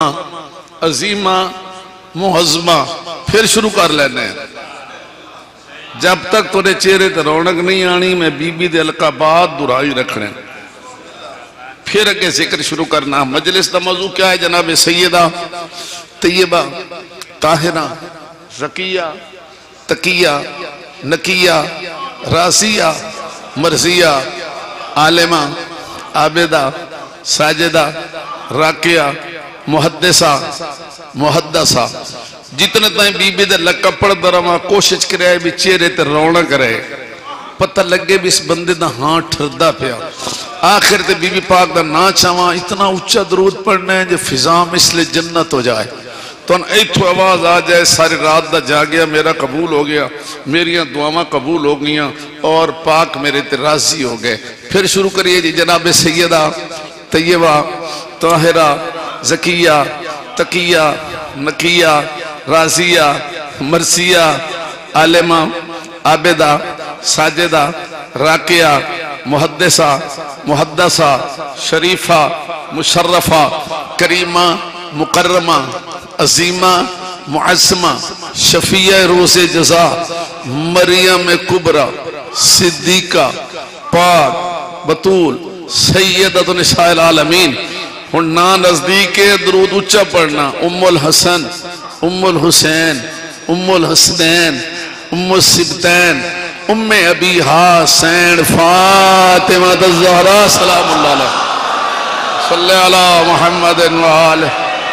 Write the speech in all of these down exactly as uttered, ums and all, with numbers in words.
عظیمہ محزمہ پھر شروع کر لینے ہیں جب تک تھوڑے چہرے تے رونق نہیں آنی میں بی بی دے القابات درائی رکھنے پھر اگے ذکر شروع کرنا مجلس دا موضوع کیا ہے جناب سیدہ طیبہ طاہرہ زکیہ تقیہ نقیہ راسیہ مرضیہ عالمہ عابدہ ساجدہ راکیہ محدثہ محدثہ جتنے تائیں بی بی دے لقب پڑھ درما کوشش کرے بھی چہرے تے رونق کرے پتہ لگے بھی اس بندے دا ہاں ٹھردہ پیا آخر تے بی بی پاک دا نا چاہاں اتنا اچھا درود پڑھنا ہے جو فضا مثل جنت ہو جائے تو ان ایتھو آواز آ جائے ساری رات دا جا گیا میرا قبول ہو گیا میریاں دعاواں قبول ہو گیاں اور پاک میرے تے راضی ہو گئے پھر شروع کریے جی جناب سیدہ طیبہ طاہرہ زکیہ تقیہ نقیہ رازیہ مرثیہ عالمہ عابدہ ساجدہ راکیہ محدثہ محدثہ شریفہ مشرفہ کریمہ مکرمہ عظیمہ معظمہ شفیع روز جزا مریم کبرى صدیقہ پاک بطول سیدۃ نساء العالمین ہن نا نزدیک درود اچھا پڑھنا ام الحسن ام الحسین ام الحسنین ام السبتین ام ابی حسین فاطمہ الزہرا سلام اللہ علیہ صلی علی محمد وآلہ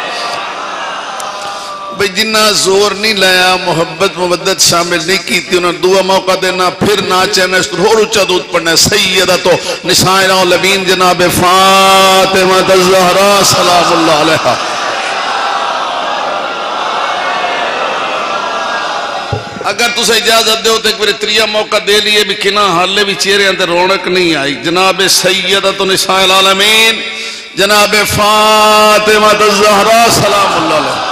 بھئی جنہ زور نہیں لیا محبت مودت شامل نہیں کی تھی انہوں دعا موقع دینا پھر ناچینا اور اچھا دودھ پڑھنا سیدہ تو نساء العالمین جناب فاطمہ الزہرا سلام اللہ علیہ اگر تُسے اجازت دے ہوتے ایک میرے تریہ موقع دے لیے بھی کنا حالے بھی چہرے اندر رونق نہیں آئی جناب سیدہ تو نساء العالمین جناب فاطمہ الزہرا سلام اللہ علیہ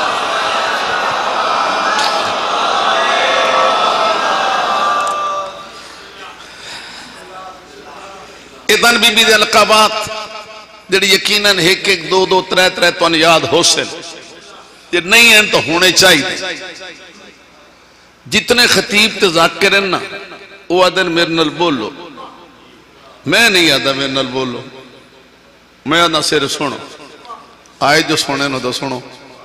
ادھن بی بی دے القابات جڑی یقیناً ایک ایک دو دو ترہ ترہ تو ان یاد ہو سن یہ نہیں ہیں تو ہونے چاہیے جتنے خطیب تے ذاکر ہیں نا وہ آدھن میرے نل بولو میں نہیں آدھا میرے نل بولو میں آدھا سیر سنو آئے جو سنے نو تو سنو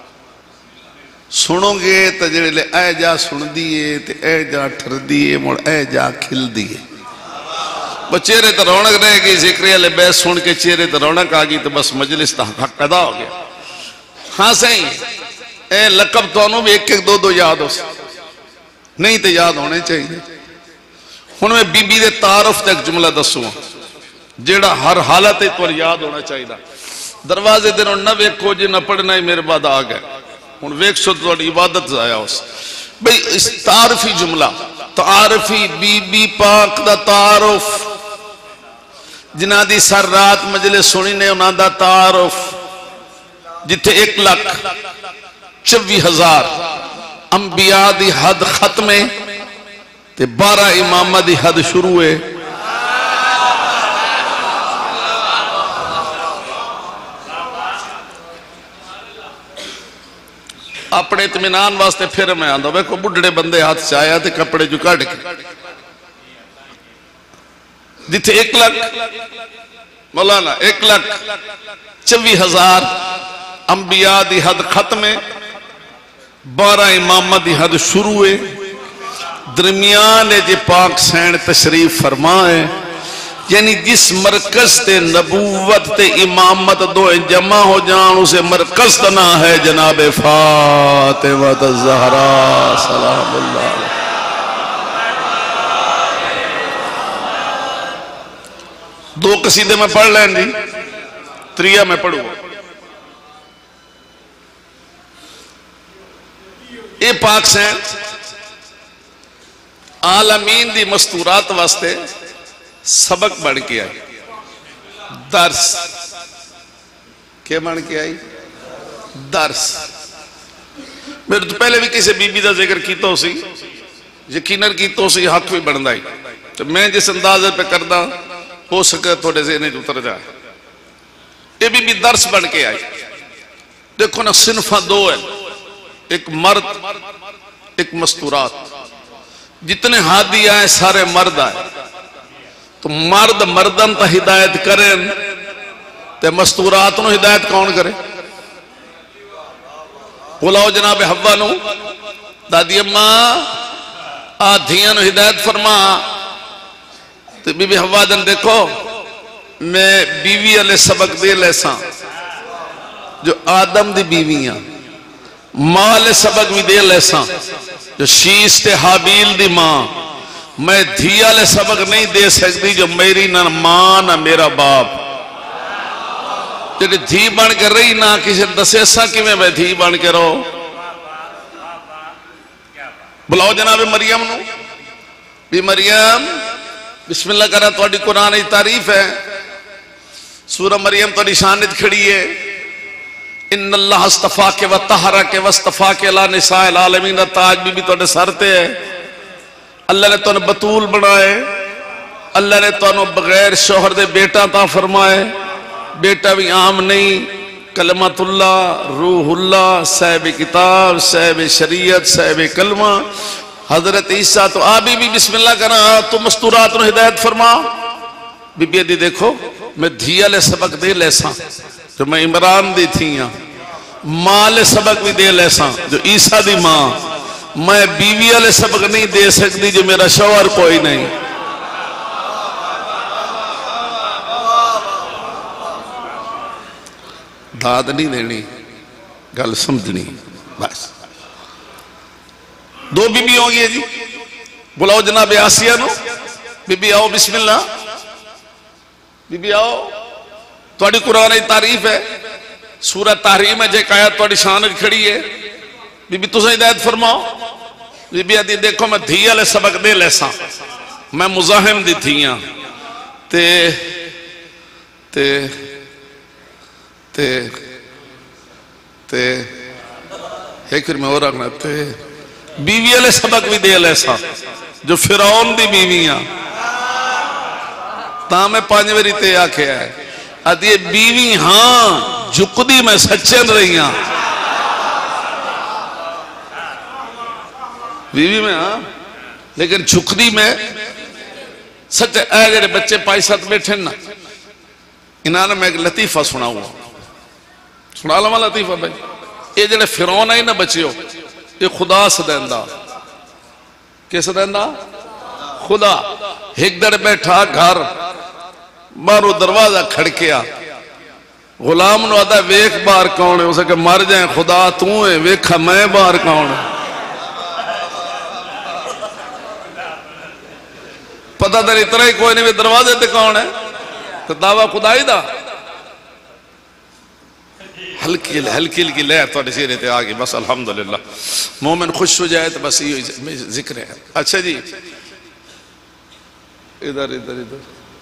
سنو گے تو جڑے لے اے جا سن دیئے تے اے جا ٹھر دیئے مڑ اے جا کھل دیئے وہ چہرے تو رونق رہے گی ذکری علیہ بیس سن کے چہرے تو رونق آگی تو بس مجلس تا حق ادا ہو گیا ہاں صحیح اے لقب تو انہوں بھی ایک ایک دو دو یاد ہو نہیں تو یاد ہونے چاہیے ہن میں بی بی دے تعارف تک جملہ دسوں جیڑا ہر حالت ہے تو یاد ہونا چاہیے دروازے دنوں نہ ویکھو جی نہ پڑھنا ہی میرے بعد آ گئے ہن ویکھ سو تو عبادت ضائع ہو بھئی اس تعارفی جملہ تعارفی بی بی پاک دا تعارف جنہ دی سر رات مجلس سنی نے انہاں دا تعارف جتھے ایک لاکھ چوی ہزار انبیاء دی حد ختمے تے بارہ امامہ دی حد شروع ہے اپنے اطمینان واسطے پھر میں آندھا میں کو بڑھڑے بندے ہاتھ چاہیا تھے کپڑے جو کاٹ کے جتھے ایک لاکھ مولانا ایک لاکھ چوی ہزار انبیاء دی حد ختمے بارہ امامہ دی حد شروع ہے درمیان جی پاک سین تشریف فرمائے یعنی جس مرکز تے نبوت تے امامت دو جمع ہو جان اسے مرکز تنا ہے جناب فاطمہ الزہرا سلام اللہ علیہ دو قصیدے میں پڑھ لیں جی تریہ میں پڑھوں اے پاک سین عالمین دی مستورات واسطے سبق بڑھ کے آئی درس کیا بڑھ کے آئی درس میرے تو پہلے بھی کسی بی بی دا ذکر کیتا ہو سی یقیناً کیتا ہو سی حق بھی بڑھنا ہی تو میں جس اندازے پہ کردہ ہو سکے تھوڑے ذہنے جو اتر جائے یہ بی بی درس بڑھ کے آئی دیکھو نا صنفہ دو ہے، ایک مرد ایک مستورات. جتنے ہادی آئے سارے مرد آئے، تو مرد مردن تا ہدایت کریں تے مستورات نو ہدایت کون کرے؟ بلاؤ جناب حوا نو، دادی اماں آدھیاں نو ہدایت فرما. تو بی بی حوا دن دیکھو میں بیوی علیہ سبق دے لیسا جو آدم دی بیویاں، ماں علیہ سبق بھی دے لیسا جو شیش تے حابیل دی ماں. میں دھی علیہ سبق نہیں دے سکتی جو میری نہ ماں نہ میرا باپ. جڑی دھی بن کے رہی نہ کسی دسے سا کی میں میں دھی بن کے رہو. بلاؤ جناب مریم نو. بھی مریم بسم اللہ کرا توڑی قرآن کی تعریف ہے. سورہ مریم توڑی شانت کھڑی ہے. ان اللہ استفا کے وطہرہ کے وستفا کے لا نساء العالمین. تاج بھی بھی توڑے سرتے ہے. اللہ نے تو نے بطول بنائے. اللہ نے تو نے بغیر شوہر دے بیٹا تا فرمائے. بیٹا بھی عام نہیں، کلمت اللہ، روح اللہ، صاحب کتاب، صاحب شریعت، صاحب کلمہ حضرت عیسیٰ. تو آبی بھی بسم اللہ کرنا تو مستورات نو ہدایت فرما. بی بی دی دیکھو میں دھیا لے سبق دے لیسا جو میں عمران دی تھیاں، ماں لے سبق بھی دے لیسا جو عیسیٰ دی ماں. میں بیوی لے سبق نہیں دے سکتی جو میرا شوہر کوئی نہیں. داد نہیں دینی، گل سمجھنی بس. دو بی بی ہوں گی جی. بلاؤ جناب آسیہ نو. بی بی آؤ بسم اللہ. بی بی آؤ. توڑی قرآن تعریف ہے. سورہ تحریم ہے جیک آیت توڑی شانت کھڑی ہے. بی بی تُسے ہدایت فرماؤ. بی بی آدھی دیکھو میں دھیا لے سبق دے لیسا میں مزاحم دی تھیاں تے تے تے تے ایک پھر میں اور رکھنا تے بیوی علیہ سبق بھی دے لیسا جو فرعون دی بیویاں. تا میں پانچ وری تے آکھے آئے آدھی بیوی ہاں جھکدی میں سچن رہی ہاں. بیوی میں ہاں لیکن جھکدی میں سچ. اے جڑے بچے پائی ساتھ بیٹھے نا انہاں نے میں ایک لطیفہ سنا ہوا. سنا لما لطیفہ بھائی. یہ جڑے فرعون آئی نا بچیو یہ خدا سدیندہ. کیسے دیندہ؟ خدا. ایک در بیٹھا گھر بارو دروازہ کھڑکیا. غلام نو آدھا ویک بار کون ہے. اسے کہ مر جائیں خدا تو ہے ویکھا میں بار کون ہے. پتہ در اتنا ہی کوئی نہیں دروازے تے کون ہے. تو دعویٰ خدائی دا ہلکی ہلکی ہلکی لہر تو سیرے تے آگے بس الحمدللہ. مومن خوش ہو جائے تو بس یہ ذکر ہے. اچھا جی ادھر ادھر ادھر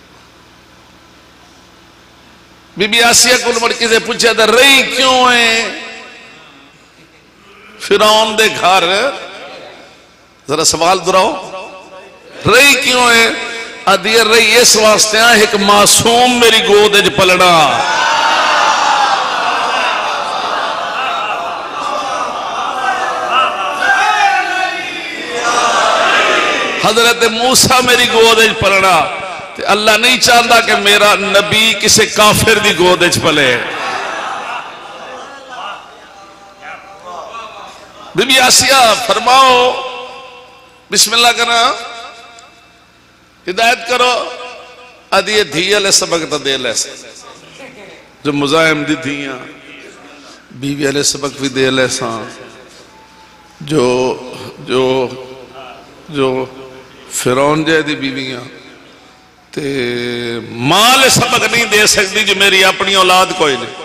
بی بی آسیہ کل مڑکی سے پوچھا تھا رہی کیوں ہے فرعون دے گھر. ذرا سوال دراؤ. رہی کیوں ہے؟ ادھیر رہی اس واسطے ہیں ایک معصوم میری گود اج پلڑا. حضرت موسیٰ میری گود اج پلڑا. اللہ نہیں چاہتا کہ میرا نبی کسی کافر دی گود اج پلے. بی بی آسیہ فرماؤ بسم اللہ کرنا ہدایت کرو. ادھیے دھیا لے سبق تا دے لیسا جو مزاحم دی دھیاں. بیوی علیہ سبق بھی دے لیسا جو جو جو فرعون جائے دی بیویاں. تے مال سبق نہیں دے سکتی جو میری اپنی اولاد کوئی نہیں.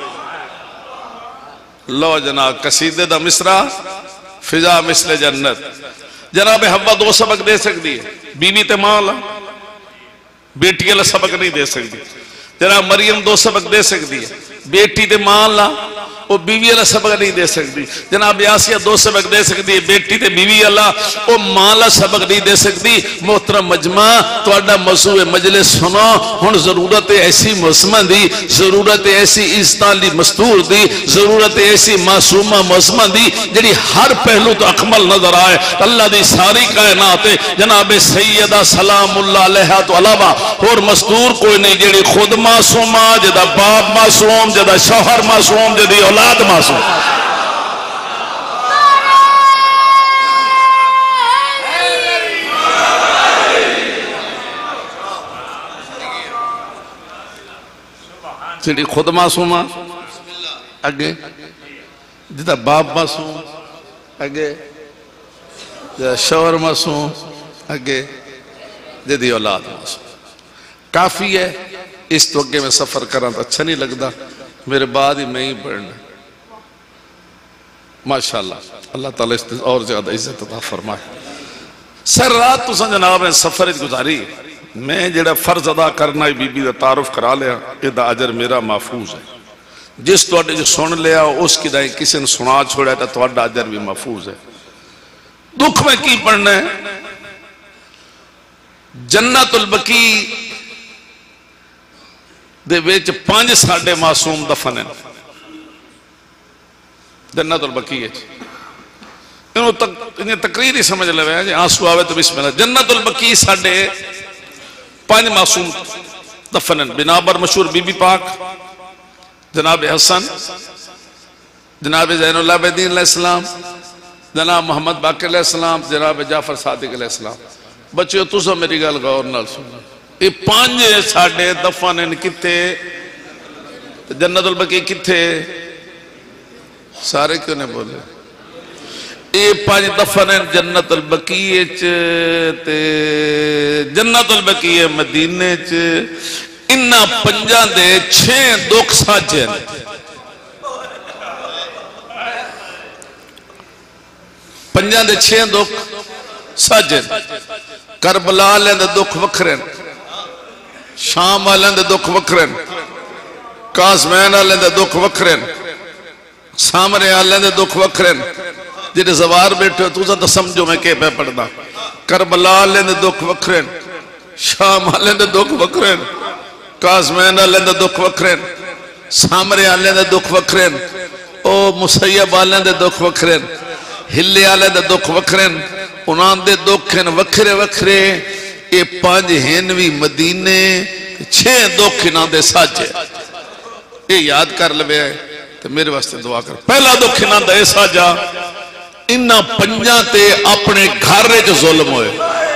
لو جناب قصیدے دا مصرع فضا مثل جنت. جناب حوا دو سبق دے سکتی ہے. بیوی تے مال بیٹی اللہ سبق نہیں دے سکتی. جناب مریم دو سبق دے سکتی ہے. بیٹی تے مال وہ بیوی اللہ سبق نہیں دے سکتی. جناب آسیہ دو سبق دے سکتی ہے, بیٹی تے بیوی اللہ, وہ ماں اللہ سبق نہیں دے سکتی. محترم مجمع تہاڈا موضوع مجلس سنو. ہن ضرورت ایسی موسمہ دی, ضرورت ایسی عزتالی مستور دی, ضرورت ایسی معصومہ موسمہ دی جڑی ہر پہلو تو اکمل نظر آئے. اللہ دی ساری کائنات جناب سیدہ سلام اللہ علیہ تو علاوہ اور مستور کوئی نہیں جڑی خود معصومہ, جدا باپ معصوم, جدا شوہر معصوم, جدی اولاد معصوم. جڑی خود معصومہ اگے, جدا باپ معصوم اگے, جدا شوہر معصوم اگے, جدی اولاد معصوم. کافی ہے. اس تو اگے میں سفر کرنا تو اچھا نہیں لگتا, میرے بعد ہی میں ہی پڑھنا. ماشاءاللہ اللہ تعالیٰ اس اور زیادہ عزت عطا فرمائے. سر رات تو سن جناب نے سفر گزاری, میں جڑا فرض ادا کرنا ہے بی بی دا تعارف کرا لیا, یہ دا اجر میرا محفوظ ہے. جس تو اڈے جو سن لیا اس کی دائیں کسی نے سنا چھوڑا ہے تو اڈا اجر بھی محفوظ ہے. دکھ میں کی پڑھنا ہے؟ جنت البقیع دے ویچ پانچ ساڑھے معصوم دفن ہیں جنت البقیع. انہیں تقریر ہی سمجھ لے ہیں, آنسو آوے تو بسم اللہ. جنت البقیع ساڑھے پانچ معصوم دفن ہیں. بنابر مشہور بی بی پاک, جناب حسن, جناب زین العابدین علیہ السلام, جناب محمد باقر علیہ السلام, جناب جعفر صادق علیہ السلام. بچے تو سو میری گل غور نال سننا. یہ پانچ ساڑھے دفن ہیں کتے, جنت البقیع کتے, سارے کیوں نے بولے؟ یہ پانچ دفن ہیں جنت البقیع تے جنت البقیع مدینے چ. انہاں پنجاں دے چھے دکھ ساجے ہیں. پنجاں دے چھے دکھ ساجے ہیں. کربلا لیں دے دکھ وکھریں, شام والیں دے دکھ وکھریں, قاسمین والیں دے دکھ وکھریں, سامرے والیں دے دکھ وکھریں. جنہیں زوار بیٹھے ہو تو سمجھو میں کہ پہ پڑھنا. کربلا والیں دے دکھ وکھریں, شام والیں دے دکھ وکھریں, قاسمین والیں دے دکھ وکھریں, سامرے والیں دے دکھ وکھریں, او مسیب والیں دے دکھ وکھریں, ہلے والیں دے دکھ وکھریں. انہاں دے دکھ ہیں وکھرے وکھرے. یہ پانچ ہینوی مدینے, چھے دکھ انہاں دے ساجے. یہ یاد کر لے تو میرے واسطے دعا کر. پہلا دکھ انہاں دے ساجا, انہاں پنجاں تے اپنے گھرے جو ظلم ہوئے.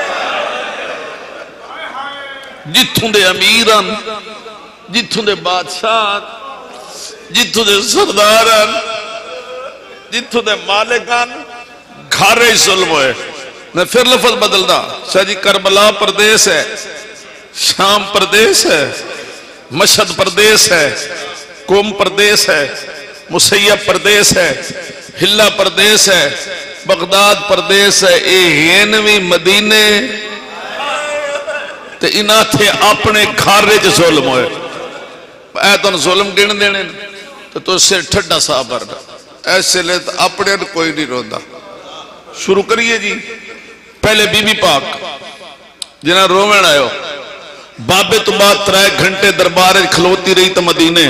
جتھوں دے امیران, جتھوں دے بادشاہ, جتھوں دے سرداران, جتھوں دے مالکان, گھرے ظلم ہوئے. میں پھر لفظ بدل دا. شاہ جی کربلا پردیس ہے, شام پردیس ہے, مشہد پردیس ہے, قوم پردیس ہے, مسیب پردیس ہے, ہلہ پردیس ہے, بغداد پردیس ہے. اے ہینوی مدینے تے انہاں تھے اپنے گھارے جو ظلم ہوئے. اے تو ظلم گن دینے تو تو اس سے ٹھڈا صاحب برنا. ایسے لے تو اپنے کوئی نہیں روندہ. شروع کریے جی. پہلے بی بی پاک جنہاں رومن آئے ہو, بابے تو بعد ترائے گھنٹے دربارے کھلوتی رہی تا مدینے,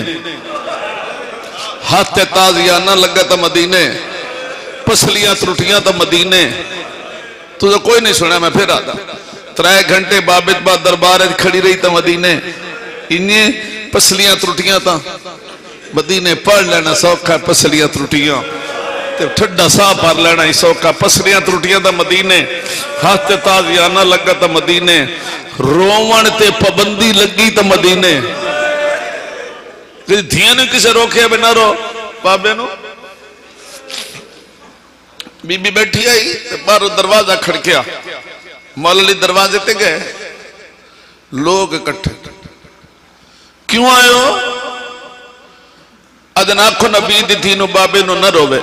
ہاتھ تازیانہ لگا تا مدینے, پسلیاں ترٹیاں تا مدینے. تو جو کوئی نہیں سنا, میں پھر آتا. ترائے گھنٹے بابے تو بعد دربارے کھڑی رہی تا مدینے, انہیں پسلیاں ترٹیاں تا مدینے. پڑھ لینا سوکھا پسلیاں ترٹیاں, ٹھڈا سا پار لینا ہی سوکھا پسلیاں ترٹیاں تا مدینے. ہاتھ تازیانہ لگا تا مدینے, رومن تے پابندی لگی تا مدینے. دھیاں نے کسے روکے اب نہ رو بابے نو. بی بی بیٹھی آئی بارو دروازہ کھڑکیا, مولالی دروازے تے گئے, لوگ اکٹھے. کیوں آئے ہو؟ ادناکو نبی دی تھی نو بابے نو نہ روے.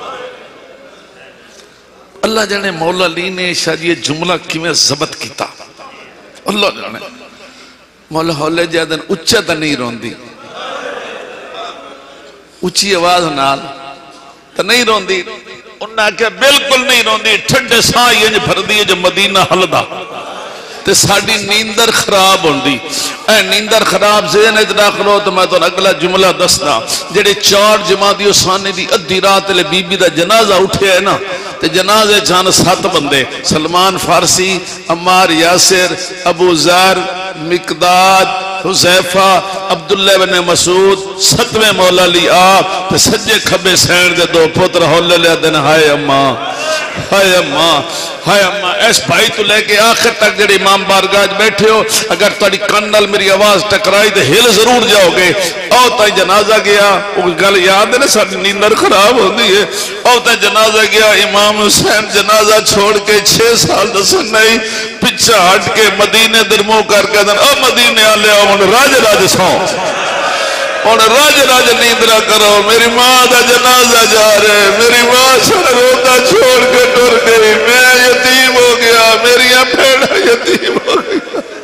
اللہ جانے مولا علی نے شاید یہ جملہ کیویں ضبط کیتا, اللہ جانے. مولا ہولے جادن اچھا تا نہیں روندی, اچھی آواز نال تو نہیں روندی. انہاں کہا بالکل نہیں روندی, ٹھنڈے ساں یہ بھردی ہے جو مدینہ حلدہ تے ساڑی نیندر خراب ہوندی. اے نیندر خراب ذہن اتنا کرو تو میں تو اگلا جملہ دسنا. جڑے چار جمادی ثانی دی ادھی رات لے بی بی دا جنازہ اٹھے ہے نا, تے جنازے جان سات بندے, سلمان فارسی, عمار یاسر, ابو ذر, مقداد, حذیفہ, عبداللہ بن مسعود, ستویں مولا علی آپ تے سجے کھبے سین دے دو پتر ہولے لے دن. ہائے اماں, ہائے اماں, ہائے اماں. اس بھائی تو لے کے آخر تک جڑے امام بارگاہ بیٹھے ہو, اگر تاری کنال میری آواز ٹکرائی دے ہل ضرور جاؤ گے. او تائی جنازہ گیا, وہ گل یاد ہے نا ساری نیندر خراب ہوتی ہے. او تائی جنازہ گیا, امام حسین جنازہ چھوڑ کے چھ سال دسن نہیں پچھا ہٹ کے مدینے درمو کر کے دن, او مدینے آلے آؤ ان راج راج ساؤں اور راج راج نیندرہ کرو. میری ماں دا جنازہ جا رہے, میری ماں سر روتا چھوڑ کے ٹر گئی, میں یتیم ہو گیا, میری پھیڑا یتیم ہو گئی.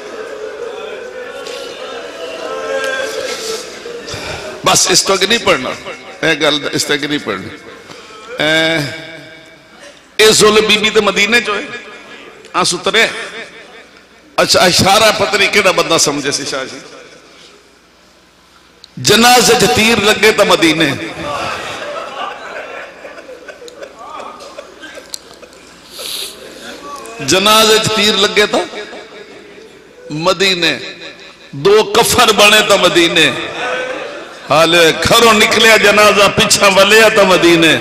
بس اس تو کہ نہیں پڑھنا, اے گل اس تو کہ نہیں پڑھنا. اے ظلم بی بی تے مدینے جو ہے آنسو ترے. اچھا اشارہ پتنی کیڑا بندہ سمجھے سی شاہ جی. جنازے تیر لگے تا مدینے, جنازے تیر لگے تا مدینے, دو کفر بنے تا مدینے, حالے گھروں نکلیا جنازہ پچھا ولیا تا مدینے.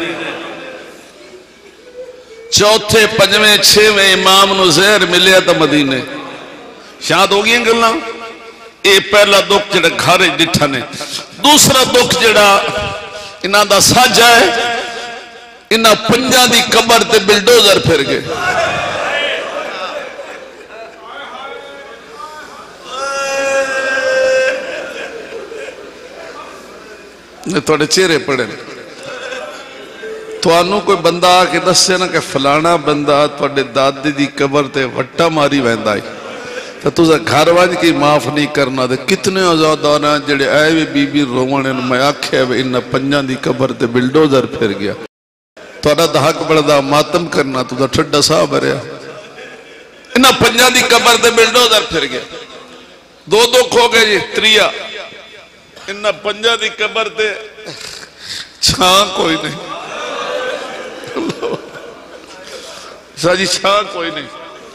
چوتھے پنجویں چھویں امام نو زہر ملیا تا مدینے. شاید ہو گئی ہیں گلنا. اے پہلا دکھ جڑا گھارے ڈٹھا نے. دوسرا دکھ جڑا انہاں دا ساجا ہے, انہاں پنجاں دی قبر تے بلڈوزر پھر گئے. تھوڑے چہرے پڑے تو آنو کوئی بندہ آکے دس سے نا کہ فلانا بندہ تھوڑے دادی دی قبر تے وٹا ماری ویندائی تو تُزا گھر وانج کی معاف نہیں کرنا دے. کتنے آزادانا جڑے آئے وی بی بی رومانے میں آکھے وے انہا پنجان دی قبر تے بلڈوزر پھر گیا. توڑا دا حق بڑھدا ماتم کرنا تو دا ٹھڑا صاحب رہا. انہا پنجان دی قبر تے بلڈوزر پھر گیا. دو دو کھو گئے جی تریا. انہا پنجان دی قبر تے چھان کوئی نہیں. شاہ جی چھان کوئی نہیں.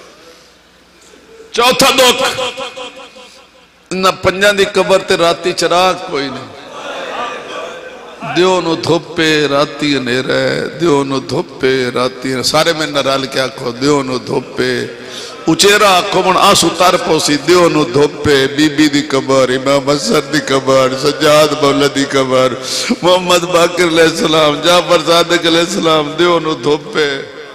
چوتھا دکھ انہا پنجان دی قبر تے راتی چراغ کوئی نہیں. دیو نو دھوپے راتی انیرے, دیو نو دھوپے راتی انیرے. سارے میں نرال کیا کہو, دیو نو دھوپے اچیرا کمن آسو تار پوسی. دیو نو دھوپے بی بی دی قبر, امام حسن دی قبر, سجاد مولا دی قبر, محمد باقر علیہ السلام, جعفر صادق علیہ السلام. دیو نو دھوپے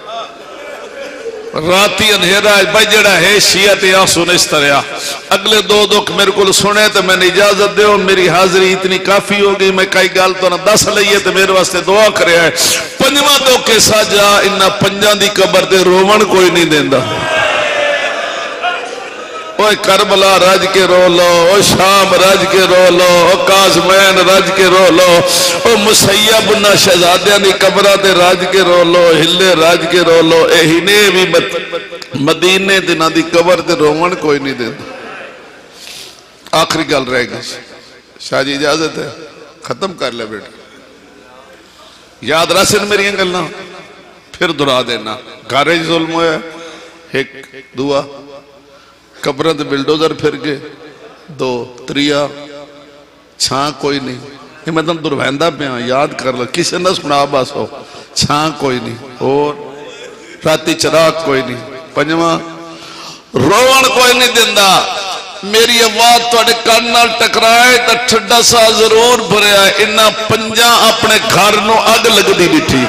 راتی انہیرا بھائی جڑا ہے شیعت آنسو اس طرح. اگلے دو دکھ میرے کو سنے تو میں نے اجازت دے, میری حاضری اتنی کافی ہوگی. میں کئی گال تو نہ دس لئیے تو میرے واسطے دعا کرے ہے. پنجواں دکھ کے ساجا انہا پنجان دی قبر دے رومن کوئی نہیں دیندہ. اوہ کربلا راج کے رو لو, اوہ شام راج کے رو لو, اوہ کازمین راج کے رو لو, اوہ مسیب نہ شہزادیانی قبرہ دے راج کے رو لو, ہلے راج کے رو لو. اے ہینے بھی مدینے دینا دی قبر دے رومن کوئی نہیں دیتا. آخری گل رہ گئی. شاہ جی اجازت ہے ختم کر لے بیٹا. یاد رسن میری انگلنا پھر دھرا دینا. گھارے ظلم ہویا ایک دعا, قبرت بلڈوزر پھر گئے, دو تریا چھان کوئی نہیں. یہ میں تم درویندہ پہ ہاں, یاد کر لو, کسی نہ سنا باس ہو. چھان کوئی نہیں, اور راتی چراغ کوئی نہیں. پنجواں روان کوئی نہیں دیندہ. میری آواز توڑے کانال ٹکرائے تا ٹھڈا سا ضرور بھرے آئے. انہا پنجاں اپنے گھرنوں آگ لگ دی بیٹھی.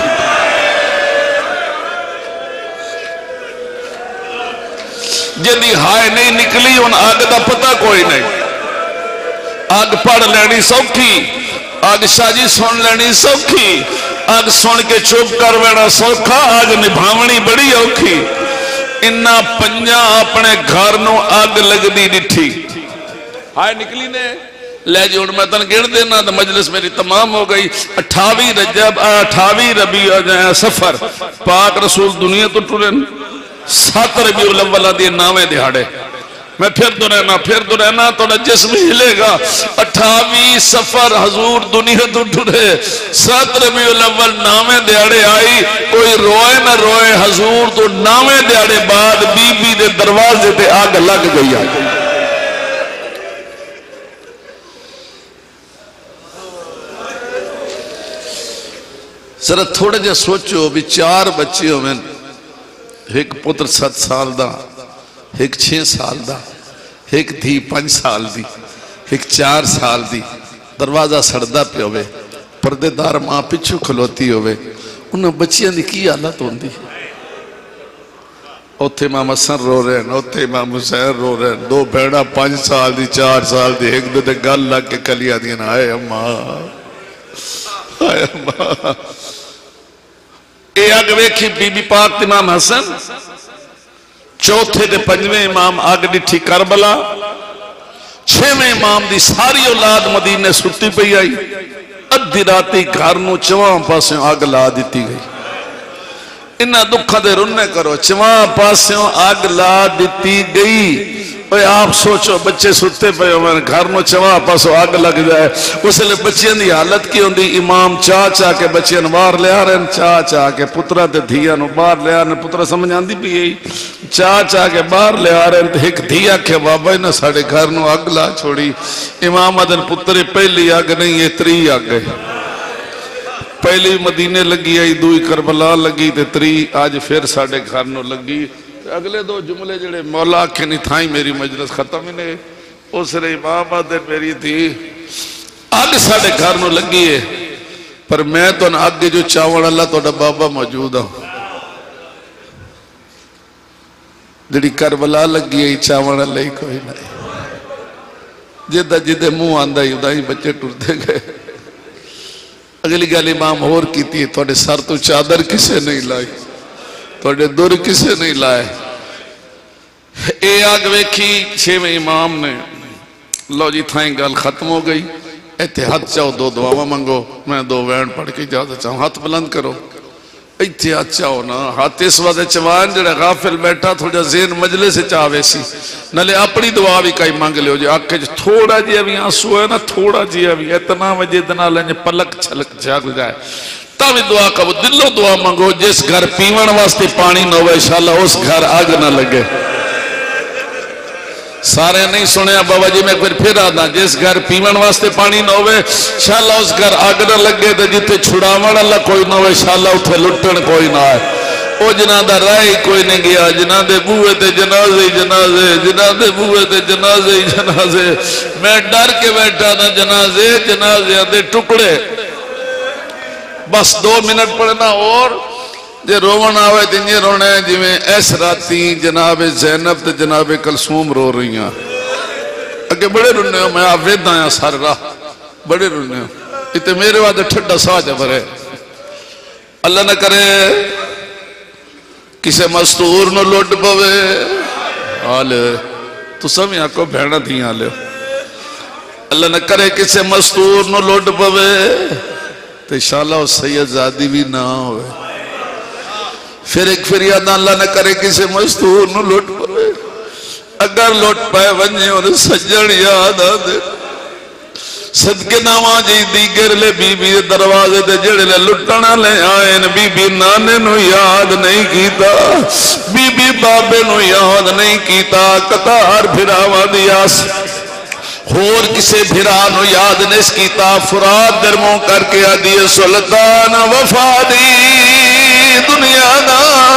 جنہی ہائے نہیں نکلی ان آگ دا پتہ کوئی نہیں. آگ پڑھ لینی سوکھی, آگ شاجی سن لینی سوکھی, آگ سن کے چوب کر ویڑا سوکھا, آگ نبھاونی بڑی اوکھی. انہا پنجاں اپنے گھرنوں آگ لگ دی ڈٹھی. ہائے نکلی نے لے جی ہوں میں تن گن دینا تو مجلس میری تمام ہو گئی. اٹھاوی رجب اٹھاوی ربیع سفر پاک رسول دنیا تو ٹرن. سات ربیع الاول دی ناویں دہاڑے میں پھر دو رہنا پھر دو رہنا تو جسم ہلے گا. اٹھاوی سفر حضور دنیا تو ٹرے. سات ربیع الاول ناویں دہاڑے آئی. کوئی روئے نہ روئے حضور تو ناویں دہاڑے بعد بی بی دے دروازے تے آگ لگ گئی. آگئی ذرا تھوڑے جا سوچو بھی چار بچے ہوئے ایک پتر سات سال دا ایک چھ سال دا ایک دھی پنج سال دی ایک چار سال دی. دروازہ سڑدہ پہ ہوئے پردے دار ماں پچھو کھلوتی ہوئے. انہاں بچیاں دی کی حالت ہوندی. اوتھے امام حسن رو رہے ہیں اوتھے امام حسین رو رہے ہیں. دو بیڑا پنج سال دی چار سال دی ایک دو دے گل لگ کے کلی آدھی نا آئے اماں آئے اماں. اے آگ ویکھی بی بی پاک امام حسن. چوتھے دے پنجویں امام آگ ڈٹھی کربلا. چھویں امام دی ساری اولاد مدینے ستی پئی آئی. ادھی راتی گھر نو چواں پاسوں آگ لا دیتی گئی. انہاں دکھا دے رننے کرو چواں پاسوں آگ لا دیتی گئی. اوہ آپ سوچو بچے ستے پہ ہو گھر نو چواں پاسوں آگ لگ جائے. اس لئے بچیاں دی حالت کی ہوندی. امام چاہ چاہ کے بچیاں باہر لے آ رہے ہیں. چاہ چاہ کے پترہ تے دھیاں نو باہر لے آ رہے ہیں. پترہ سمجھ آندی بھی یہی چاہ چاہ کے باہر لے آ رہے ہیں. ایک دھیا کے بابا انہاں ساڑے گھر نو آگ لا چھوڑی. امام ادن پترے پہلی آگ نہیں یہ تری آگ گئے. پہلی مدینے لگی آئی دوئی کربلا لگی تے تری آج پھر ساڑے گھر نو لگی. اگلے دو جملے جڑے مولا کے نہیں تھائیں میری مجلس ختم ہی نہیں. اس نے امام آدھر میری تھی آگ ساڑے گھر نو لگی ہے پر میں تو نہ آگے جو چاوڑ اللہ تو نہ بابا موجود ہوں. جڑی کربلا لگی ہے چاوڑ اللہ ہی کوئی نہیں. جدہ جدہ منہ آندہ ہی ادھا ہی بچے ٹرتے گئے. اگلی گل امام اور کی تھی توڑے سر تو چادر کسے نہیں لائی توڑے دور کسے نہیں لائے. اے آگ ویکھی چھویں امام نے لو جی تھائیں گل ختم ہو گئی. ایتھے ہاتھ چاہو دو دعاواں منگو میں دو وین پڑھ کے اجازت چاہوں. ہاتھ بلند کرو. ایتھے ہاتھ چاہو نا ہاتھ اس وقت چوان جڑے غافل بیٹھا تھوڑا ذہن مجلس سے چاہوے سی نلے اپنی دعا بھی کئی مانگ لے ہو جائے. آکھے جو تھوڑا جی ابھی آنسو ہے نا تھوڑا جی ابھی اتنا وجہ دنا لیں پلک چھلک جاگ جائے. تاوی دعا کبو دلو دعا مانگو جس گھر پیون واسطے پانی نہ ہوئے انشاءاللہ اس گھر آگ نہ لگے. سارے نہیں سنے بابا جی میں پھر پھر آدھا جس گھر پیون واسطے پانی نہ ہوئے انشاءاللہ اس گھر آگ نہ لگے تو جتے چھڑاون اللہ کوئی نہ ہوئے انشاءاللہ اتھے لٹن کوئی نہ آئے. او جنہ دا رائے کوئی نہیں گیا. جنہ دے بوئے تے جنازے جنازے جنہ دے بوئے تے جنازے جنازے. میں ڈر کے بیٹھا نا جنازے جنازے دے ٹکڑے. بس دو منٹ پڑھنا اور جے روون آوے دنجے رونے جی میں ایس راتی جناب زینب تے جناب کلثوم رو رہی ہیں. اگے بڑے رونے ہو میں آوید آیا سار راہ بڑے رونے ہو. اتے میرے وعدے ٹھڑا سا جب رہے. اللہ نہ کرے کسے مستور نو لوٹ پوے. آلے تو سمجھا کو بھیڑا دیں آلے. اللہ نہ کرے کسے مستور نو لوٹ پوے تو انشاءاللہ اس سید زادی بھی نہ ہوئے. پھر ایک فریاد اللہ نہ کرے کسی مستور نو لوٹ پوے. اگر لوٹ پائے ونجے اور سجن یاد آدھے صدقے ناواں جی دیگر لے بی بی دروازے دے جڑے لے لٹنا لے آئین. بی بی نانے نو یاد نہیں کیتا بی بی بابے نو یاد نہیں کیتا. قطار پھراوا دیاس اور کسے بھرانو یاد نس کیتا. فراد درموں کر کے آدھی سلطان وفادی دنیا دا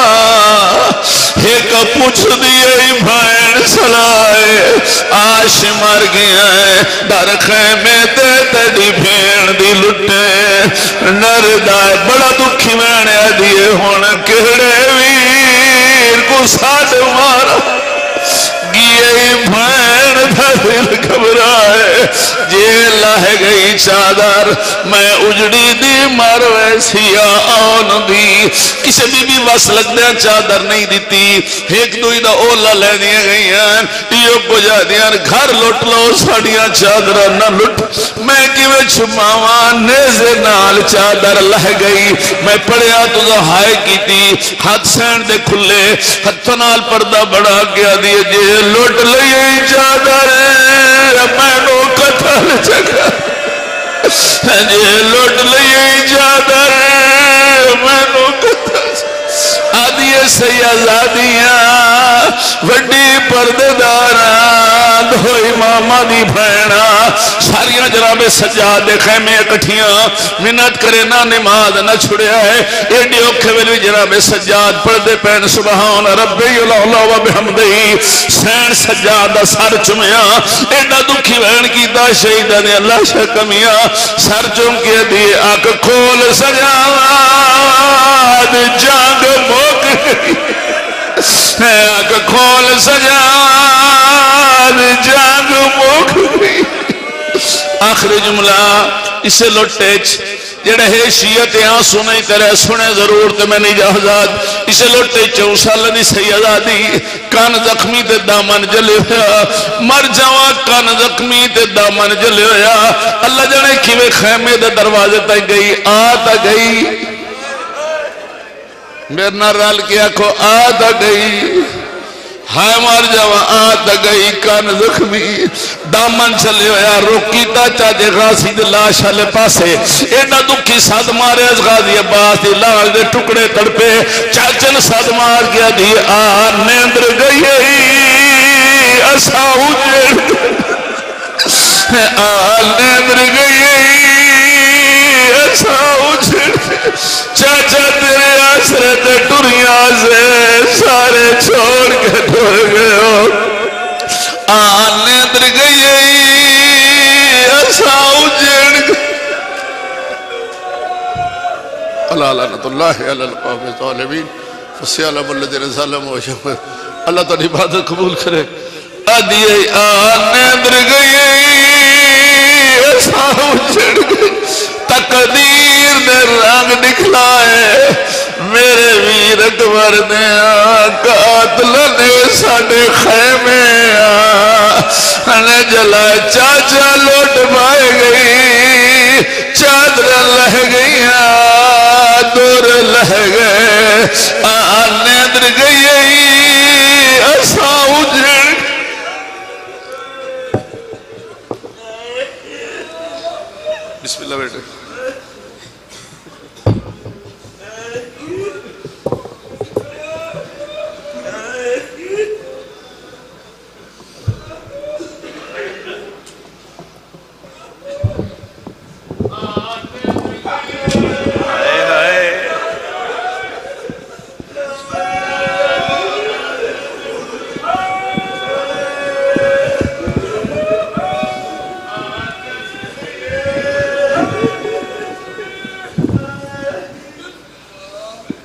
ایک پوچھ دیئے بھائن سلائے آش مر گیا ہے در خیمے تے تیڑی بھین دی لٹے نردائے بڑا دکھی میں دیئے ہونا کہڑے ویر کو ساتھ مارا گئے بھین تھا دل گھبرائے جے لہ گئی چادر میں اجڑی دی مر ویسیا آن دی کسی بی بی بس لگدیا چادر نہیں دیتی ایک دوئی دا اولا لے دیا گئی ہیں یہ بجا دیا گھر لٹ لو ساڑیاں چادر نہ لٹ میں کیوے چھماواں نیزے نال چادر لہ گئی میں پڑیا تو ہائے کی تھی ہاتھ سین دے کھلے ہاتھ نال پردہ بڑھا گیا دیئے جے لٹ لئی چادر میں نو قتل چکا جے لٹ لئی چادر میں نو قتل آدھیے سیازادیاں وڈی پردداران دھوئی ماما دی بھینا ساریاں جناب سجاد خیمے اکٹھیاں منت کرے نہ نماز نہ چھڑیا ہے ایڈی اوکھے ویلوی جناب سجاد پردے پین سبحان ربی اللہ و بحمدہی سین سجاد سر چمیا ایڈا دکھی بہن کی دا شہیدہ نے اللہ شکمیاں سر چم کے دیئے آنکھ کھول سجاد جانگ موک آنکھ کھول سجاد جانگ موک آخری جملہ اسے لٹیچ جڑے ہے شیعت یہاں سنے کرے سنے ضرور تے میں نہیں جہزاد اسے لوٹے چوسال دی سیادی کان زخمی تے دامن جلے ہویا مر جاواں کان زخمی تے دامن جلے ہویا اللہ جانے کیوے خیمے دے دروازے تک گئی آتا گئی میرے نرال کیا کو آتا گئی ہائے مار جاواں آتا گئی کان زخمی دامن چلے ہویا روکی تا چاجے غازی دے لاش والے پاسے اینا دکھی ساتھ مارے اس غازی عباس دی لاش دے ٹکڑے تڑپے چاچن ساتھ مار گیا دی آ نیندر گئی اسا اجڑ آ نیندر گئی ایسا اجھڑ چاچا تیرے آسرے تے ٹریاں سے سارے چھوڑ کے ٹھوڑ گئے ہو آن نیندر گئی ایسا اجھڑ گئے اللہ لعنت اللہ علی القوم الظالمین فسیالم الذین ظلموا وشفوا اللہ تعالی عبادت قبول کرے آدھیے آن نیندر گئی ایسا اجھڑ گئی تقدیر نے رنگ دکھلائے میرے ویر اکبر نے قاتل نے ساڑے خیمے آنے جلائے چاچا لوٹ پائے گئی چادر لہ گئی دور لہ گئے